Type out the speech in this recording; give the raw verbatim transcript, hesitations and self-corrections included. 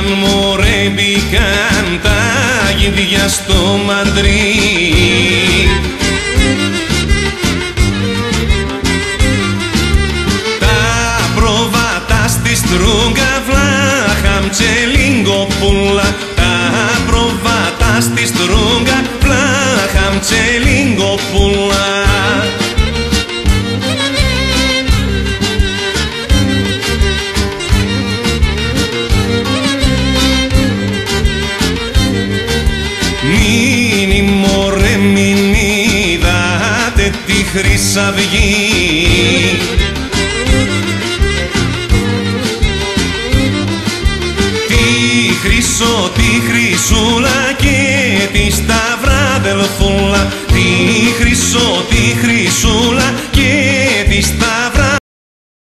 μωρέ μπήκαν τα γυδιά στο Μαντρίτ. Τα προβάτα στη στρούγκα βλάχαμ τσελίγκοπουλα. Τα προβάτα στη στρούγκα βλάχαμ τσελίγκοπουλα. Μείνει μωρέ μην είδατε τη Χρυσαυγή. Τη Χρυσό, τη Χρυσούλα και τη Σταυραδελφούλα. Τη Χρυσό, τη Χρυσούλα και τη Σταυραδελφούλα.